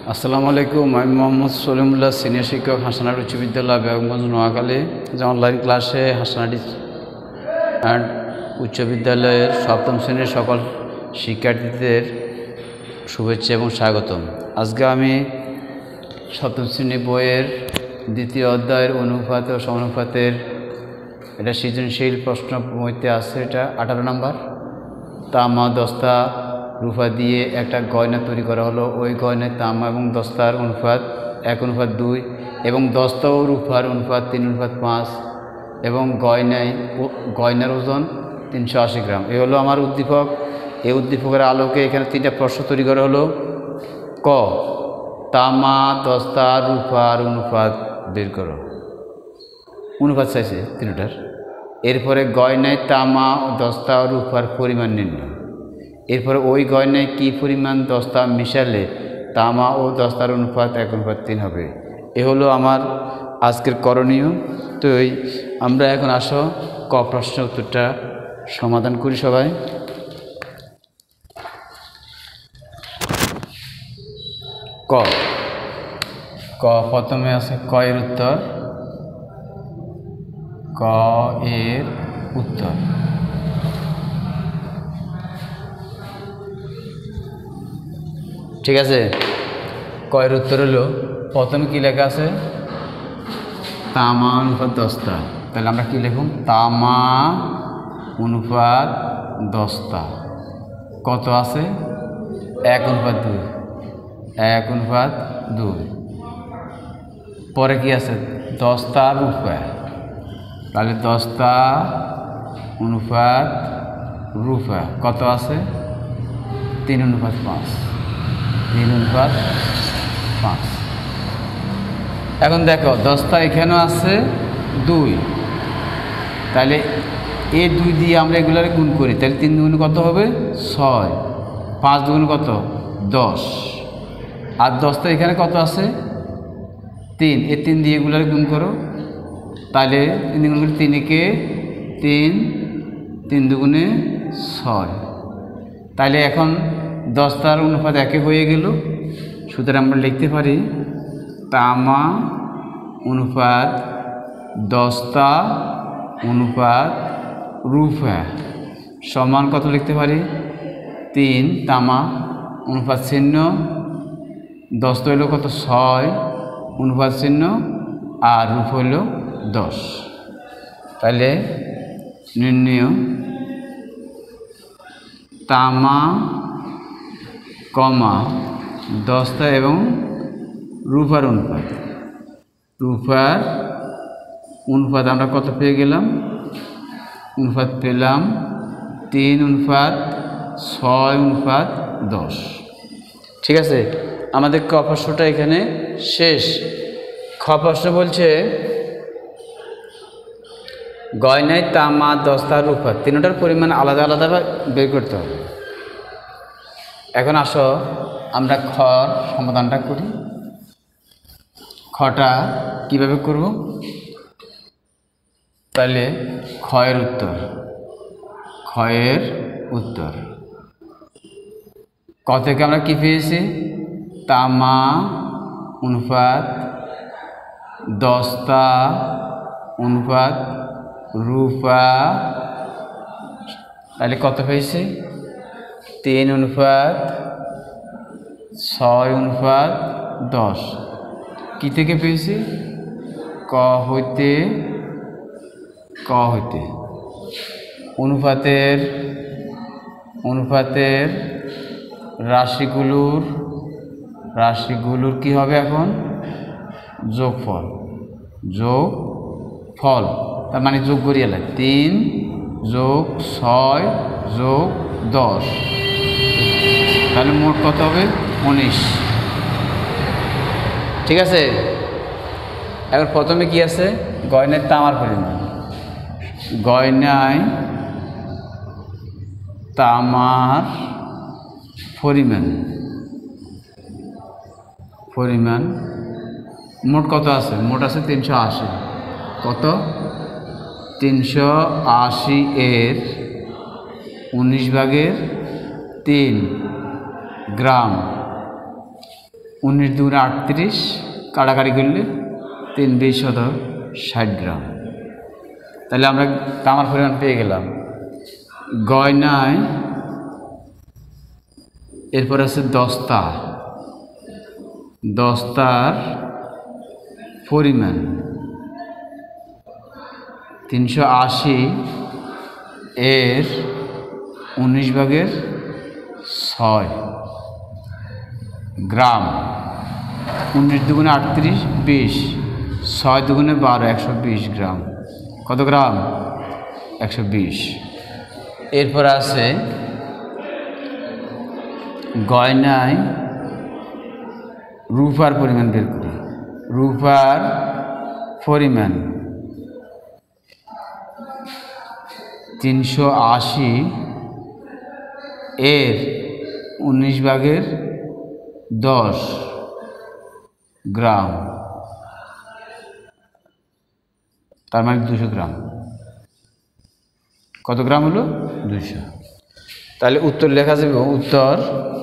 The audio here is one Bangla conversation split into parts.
আসসালামু আলাইকুম। আমি মোহাম্মদ সলিমুল্লাহ, সিনিয়র শিক্ষক, হাসানাট উচ্চ বিদ্যালয়, বেগমগঞ্জ, নোয়াখালী। যে অনলাইন ক্লাসে হাসানাট অ্যান্ড উচ্চ বিদ্যালয়ের সপ্তম শ্রেণীর সকল শিক্ষার্থীদের শুভেচ্ছা এবং স্বাগতম। আজকে আমি সপ্তম শ্রেণী বইয়ের দ্বিতীয় অধ্যায়ের অনুপাত ও সমানুপাতের এটা সৃজনশীল প্রশ্ন বইতে আছে, এটা 18 নম্বর। তামা, দস্তা, রূপা দিয়ে একটা গয়না তৈরি করা হলো। ওই গয়নায় তামা এবং দস্তার অনুপাত 1:2 এবং দস্তা ও রূপার অনুপাত 3:5 এবং গয়নার ওজন 380 গ্রাম। এই হলো আমার উদ্দীপক। এই উদ্দীপকের আলোকে এখানে 3টা প্রশ্ন তৈরি করা হলো। ক, তামা, দস্তা, রূপার অনুপাত বের করো। অনুপাত চাইছে 3টার। এরপরে গয়নায় তামা, দস্তা ও রূপার পরিমাণ নির্ণয়। এরপরে ওই গয়নায় কী পরিমাণ দস্তা মিশালে তামা ও দস্তার অনুপাত 1:3 হবে। এ হলো আমার আজকের করণীয়। তো আমরা এখন আসো ক প্রশ্নের উত্তরটা সমাধান করি সবাই। ক প্রথমে আছে ক এর উত্তর। ক এর উত্তর ঠিক আছে। ক এর উত্তর হলো, প্রথমে কি লেখা আছে? তামা অনুপাত দস্তা। তাহলে আমরা কি লিখুন? তামা অনুপাত দস্তা কত আছে? 1:2। 1:2। পরে কি আছে? দস্তা, রূপা। তাহলে দস্তা অনুপাত রূপা কত আছে? 3:5। 3:5। এখন দেখো, দস্তা এখানেও আছে 2। তাহলে এই 2 দিয়ে আমরা এগুলার গুণ করি। তাহলে 3 দুগুণ কত হবে? 6। 5 দুগুণ কত? 10। আর দস্তা এখানে কত আছে? 3। এই 3 দিয়ে এগুলার গুণ করো। তাহলে 3 গুণ করে 3 একে 3, 3 দুগুণে 6। তাহলে এখন দস্তার অনুপাত 1 হয়ে গেল। সুতরাং আমরা লিখতে পারি তামা অনুপাত দস্তা অনুপাত রূপা সমান কত লিখতে পারি? 3 তামা অনুপাত চিহ্ন, দস্তা হইল কত? 6 অনুপাত চিহ্ন, আর রূপ হইল 10। তাহলে নির্ণয় তামা কমা দস্তা এবং রূপার অনুপাত। রূপার অনুপাত আমরা কত পেয়ে গেলাম? অনুপাত পেলাম 3:6:10। ঠিক আছে, আমাদের ক প্রশ্নটা এখানে শেষ। খ প্রশ্ন বলছে, গয়নায় তামা, দস্তা, রূপা 3টার পরিমাণ আলাদা আলাদা বের করতে হবে। এখন আসো আমরা খর সমাধানটা করি। খটা কিভাবে করব? তাহলে ক্ষয়ের উত্তর ক থেকে আমরা কি পেয়েছি? তামা অনুপাত দস্তা অনুপাত রূপা। তাহলে কত পেয়েছি? 3:6:10। কি থেকে পেয়েছি? ক হইতে অনুপাতের রাশিগুলোর কি হবে এখন? যোগফল। তার মানে যোগ করিয়া লাগে 3+6+10। তাহলে মোট কত হবে? 19। ঠিক আছে। এখন প্রথমে কি আছে? গয়নায় তামার পরিমাণ। গয়নায় তামার পরিমাণ মোট কত আছে? মোট আছে 380। কত? 380 এর 19/3 গ্রাম। 19 দুগুণে 38, কাটাকাটি করলে 3 20 60 গ্রাম। তাহলে আমরা তামার পরিমাণ পেয়ে গেলাম। গয়নায় এরপর আছে দস্তা, দস্তার পরিমাণ 380 এর 19/6 গ্রাম। 19 দুগুণে 38 20, 6 দুগুণে 12 120 গ্রাম। কত গ্রাম? 120। এরপর আছে গয়নায় রূপার পরিমাণ বের করি। রূপার পরিমাণ 380 এর 19/10 গ্রাম, তার মানে 200 গ্রাম। কত গ্রাম হলো? 200। তাহলে উত্তর লেখা যাবে, উত্তর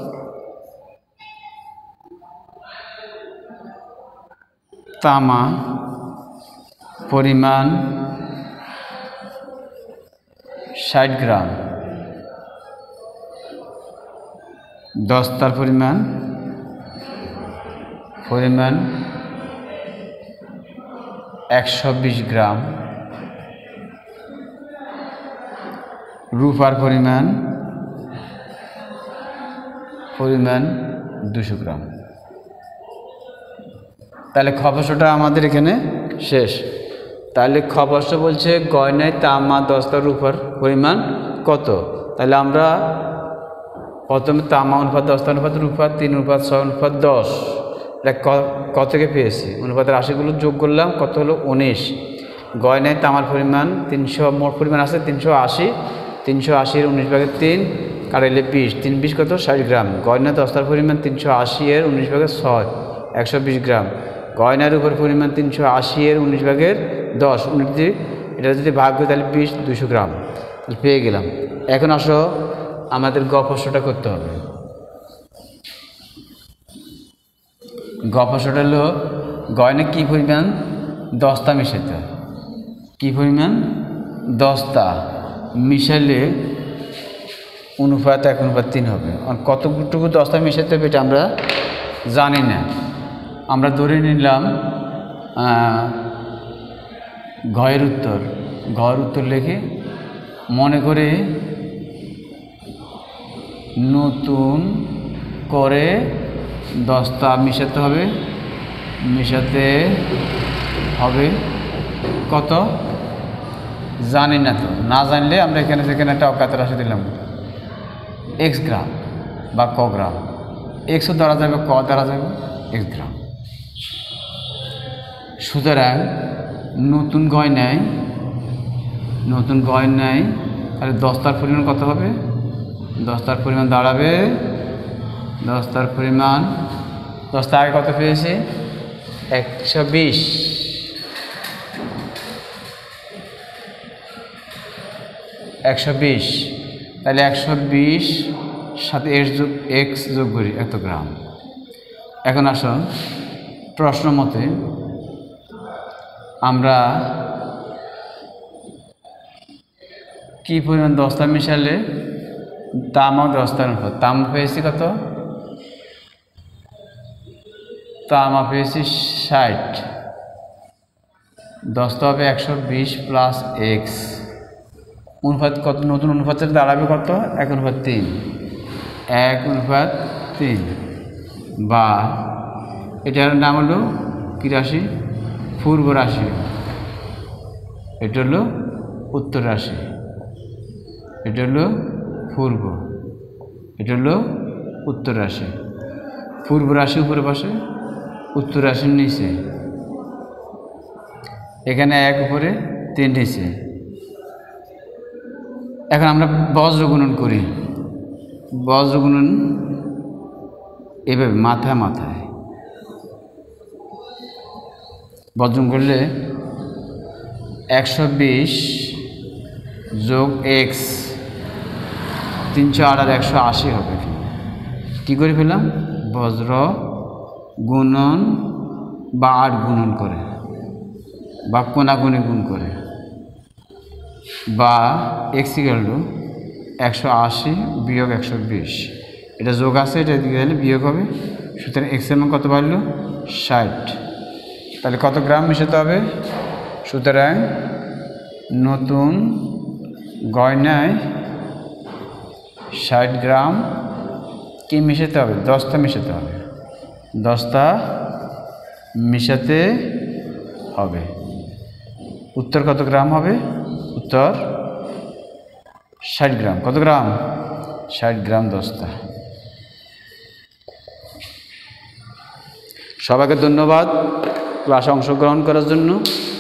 তামা পরিমাণ 60 গ্রাম, দস্তার পরিমাণ 120 গ্রাম, রূপার পরিমাণ 200 গ্রাম। তাহলে খ প্রশ্নটা আমাদের এখানে শেষ। তাহলে খ প্রশ্ন বলছে গয়নায় তামা দস্তা রূপার পরিমাণ কত। তাহলে আমরা প্রথমে তামা অনুপাত দস্তা অনুপাত রূপা 3:6:10 এটা ক থেকে পেয়েছি। অনুপাতের রাশিগুলো যোগ করলাম, কত হলো? 19। গয়নায় তামার পরিমাণ 300, মোট পরিমাণ আছে 380, 380 এর 19/3 কাটাইলে 20, 3 20 কত? 60 গ্রাম। গয়না দস্তার পরিমাণ 380 এর 19/6 120 গ্রাম। গয়নার উপর পরিমাণ 380 এর 19/10, এটা যদি ভাগ করি তাহলে 20, 200 গ্রাম পেয়ে গেলাম। এখন আসো আমাদের গ প্রশ্নটা করতে হবে। গ প্রশ্নটা হলো গয়না কী পরিমাণ দস্তা মিশাইতে হবে। কী পরিমাণ দস্তা মিশালে অনুপাত 1:3 হবে। আর কতটুকু দস্তা মিশাইতে হবে এটা আমরা জানি না। আমরা ধরে নিলাম ঘয়ের উত্তর লিখে মনে করে নতুন করে দস্তা মিশাতে হবে কত জানি না। তো না জানলে আমরা এখানে সেখানে একটা অজ্ঞাত রাশি দিলাম, x গ্রাম বা ক গ্রাম। এক্সও ধরা যাবে, ক ধরা যাবে, x গ্রাম। সুতরাং নতুন গয়নায় তাহলে দস্তার পরিমাণ কত হবে? দস্তার পরিমাণ দাঁড়াবে, দস্তা আগে কত পেয়েছি? 120। তাহলে 120 সাথে x যোগ করি, এত গ্রাম। এখন আসো প্রশ্ন মতে আমরা কি পরিমাণ দস্তা মিশালে তামা দস্তার উপর তামা পেয়েছি কত? তামা পেয়েছি 60, দস্তা হবে 120 প্লাস x। অনুপাত কত? নতুন অনুপাতের দাঁড়াবে কত? 1:3, 1:3 বা এটার নাম হলো কী রাশি? পূর্ব রাশি। এটা হলো উত্তর রাশি, এটা হলো পূর্ব, এটা হলো উত্তর রাশি। পূর্ব রাশি উপরে পাশে, উত্তর রাশির নিচে। এখানে 1 উপরে 3 নিচে। এখন আমরা বজ্র গুণন করি। বজ্র গুণন এভাবে মাথায় বজ্র করলে 120 যোগ x 308 আর 180 হবে। কী করে পেলাম? বজ্র গুণন বা 8 গুণন করে বা কোনাগুনি গুণ করে, বা x = 180 বিয়োগ 120, এটা যোগ আছে, এটা দিকে গেলে বিয়োগ হবে। সুতরাং x এর মান কত বাড়লো? 60। তাহলে কত গ্রাম মেশাতে হবে? সুতরাং নতুন গয়নায় 60 গ্রাম কি মেশাতে হবে? দস্তা মেশাতে হবে, দস্তা মেশাতে হবে। উত্তর কত গ্রাম হবে? উত্তর 60 গ্রাম। কত গ্রাম? 60 গ্রাম দস্তা। সবাইকে ধন্যবাদ ক্লাসে অংশগ্রহণ করার জন্য।